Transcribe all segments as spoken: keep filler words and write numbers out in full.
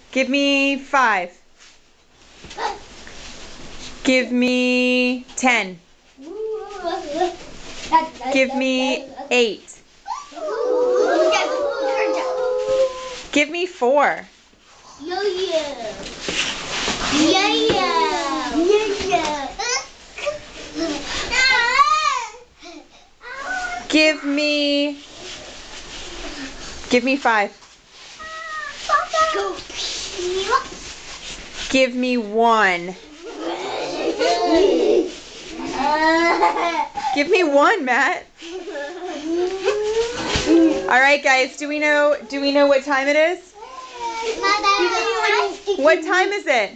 Give me five. Give me ten. Give me eight. Give me four. Yeah, yeah. Yeah, yeah. Yeah, yeah. Give me... Give me five. Give me one. Give me one, Matt. All right, guys. Do we know? Do we know what time it is? What time is it?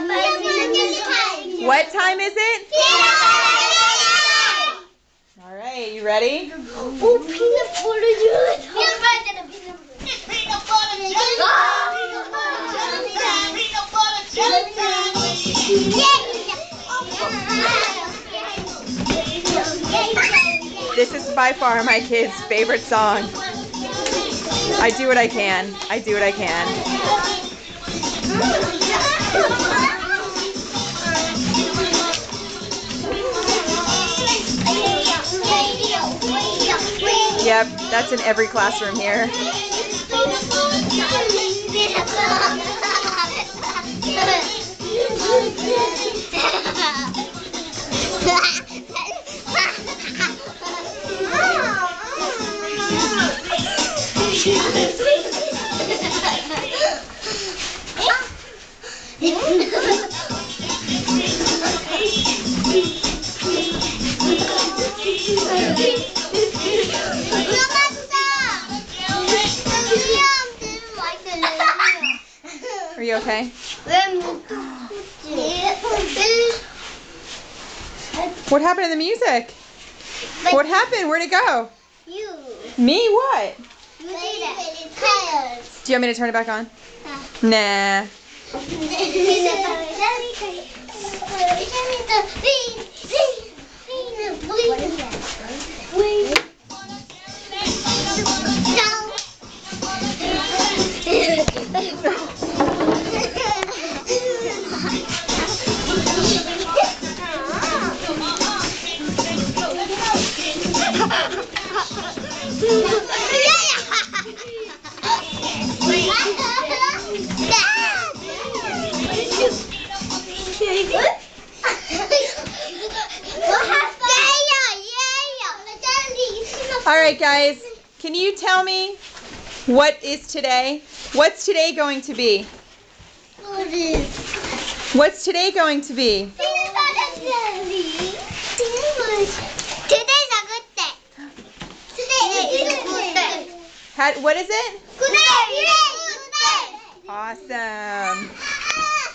What time is it? All right. You ready? Oh, peanut butter jelly. Peanut butter jelly. Peanut butter jelly. This is by far my kids' favorite song. I do what I can. I do what I can. Yep, that's in every classroom here. Are you okay? What happened to the music? What happened? Where'd it go? You. Me? What? You did it. Do you want me to turn it back on? Nah. All right, guys. Can you tell me what is today? What's today going to be? What is? What's today going to be? Peanut butter jelly. Today's a good day. Today is a good day. How, what is it? Good day. Good day. Awesome.